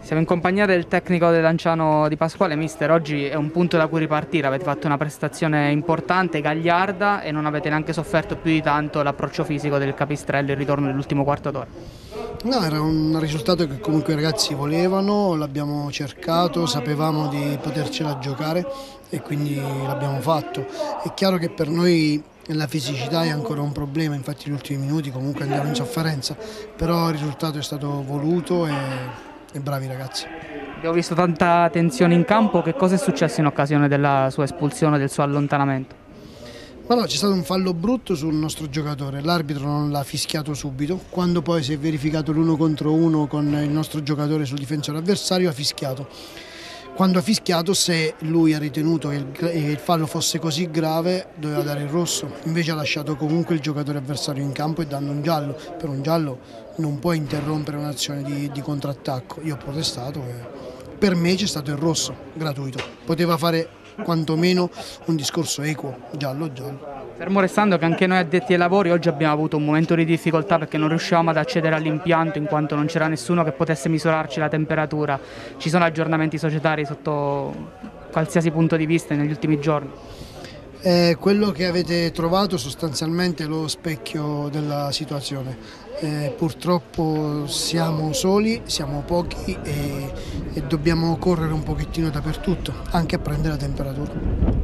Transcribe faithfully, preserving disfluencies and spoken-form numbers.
Siamo in compagnia del tecnico del Lanciano Di Pasquale. Mister, oggi è un punto da cui ripartire, avete fatto una prestazione importante, gagliarda, e non avete neanche sofferto più di tanto l'approccio fisico del Capistrello, il ritorno dell'ultimo quarto d'ora. No, era un risultato che comunque i ragazzi volevano, l'abbiamo cercato, sapevamo di potercela giocare e quindi l'abbiamo fatto. È chiaro che per noi la fisicità è ancora un problema, infatti gli ultimi minuti comunque andiamo in sofferenza, però il risultato è stato voluto e, e bravi ragazzi. Abbiamo visto tanta tensione in campo, che cosa è successo in occasione della sua espulsione, del suo allontanamento? Ma no, c'è stato un fallo brutto sul nostro giocatore, l'arbitro non l'ha fischiato subito, quando poi si è verificato l'uno contro uno con il nostro giocatore sul difensore avversario ha fischiato. Quando ha fischiato, se lui ha ritenuto che il fallo fosse così grave, doveva dare il rosso, invece ha lasciato comunque il giocatore avversario in campo e dando un giallo. Per un giallo non può interrompere un'azione di, di contrattacco. Io ho protestato e per me c'è stato il rosso, gratuito. Poteva fare quantomeno un discorso equo, giallo giallo. Fermo restando che anche noi addetti ai lavori oggi abbiamo avuto un momento di difficoltà perché non riuscivamo ad accedere all'impianto in quanto non c'era nessuno che potesse misurarci la temperatura. Ci sono aggiornamenti societari sotto qualsiasi punto di vista negli ultimi giorni? Eh, quello che avete trovato sostanzialmente è lo specchio della situazione. Eh, purtroppo siamo soli, siamo pochi e, e dobbiamo correre un pochettino dappertutto, anche a prendere la temperatura.